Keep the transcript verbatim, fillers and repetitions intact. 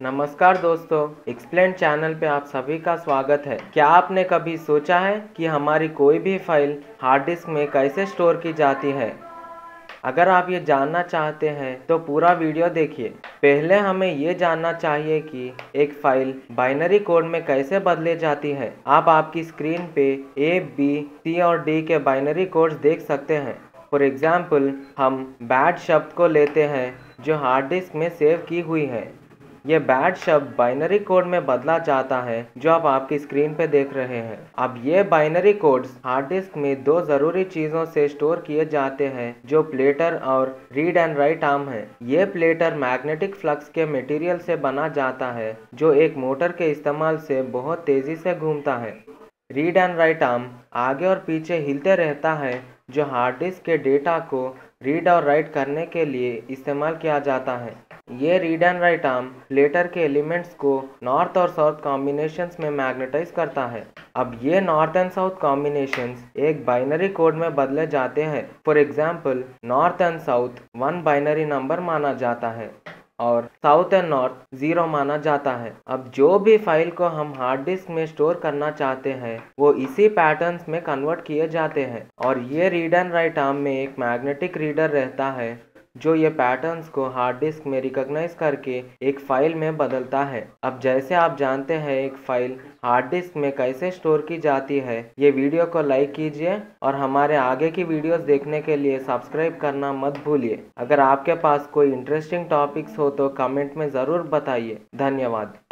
नमस्कार दोस्तों, explain channel पे आप सभी का स्वागत है। क्या आपने कभी सोचा है कि हमारी कोई भी फाइल हार्ड डिस्क में कैसे स्टोर की जाती है? अगर आप ये जानना चाहते हैं तो पूरा वीडियो देखिए। पहले हमें ये जानना चाहिए कि एक फाइल बाइनरी कोड में कैसे बदले जाती है। आप आपकी स्क्रीन पे ए, बी, सी और डी के बाइनरी कोड्स देख सकते हैं। फॉर एग्जाम्पल, हम बैड शब्द को लेते हैं जो हार्ड डिस्क में सेव की हुई है। ये बैड शब्द बाइनरी कोड में बदला जाता है जो आप आपकी स्क्रीन पे देख रहे हैं। अब ये बाइनरी कोड्स हार्ड डिस्क में दो जरूरी चीजों से स्टोर किए जाते हैं जो प्लेटर और रीड एंड राइट आर्म है। ये प्लेटर मैग्नेटिक फ्लक्स के मटेरियल से बना जाता है जो एक मोटर के इस्तेमाल से बहुत तेजी से घूमता है। रीड एंड राइट आर्म आगे और पीछे हिलते रहता है जो हार्ड डिस्क के डेटा को रीड और राइट करने के लिए इस्तेमाल किया जाता है। ये read and write arm platter के एलिमेंट्स को नॉर्थ और साउथ कॉम्बिनेशंस में मैग्नेटाइज करता है। अब ये नॉर्थ एंड साउथ कॉम्बिनेशंस एक बाइनरी कोड में बदले जाते हैं। For example, north and south one binary number माना जाता है और साउथ एंड नॉर्थ जीरो माना जाता है। अब जो भी फाइल को हम हार्ड डिस्क में स्टोर करना चाहते हैं वो इसी पैटर्न्स में कन्वर्ट किए जाते हैं और ये रीड एंड राइट आर्म में एक मैग्नेटिक रीडर रहता है जो ये पैटर्न्स को हार्ड डिस्क में रिकॉग्नाइज करके एक फाइल में बदलता है। अब जैसे आप जानते हैं एक फाइल हार्ड डिस्क में कैसे स्टोर की जाती है, ये वीडियो को लाइक कीजिए और हमारे आगे की वीडियोस देखने के लिए सब्सक्राइब करना मत भूलिए। अगर आपके पास कोई इंटरेस्टिंग टॉपिक्स हो तो कमेंट में ज़रूर बताइए। धन्यवाद।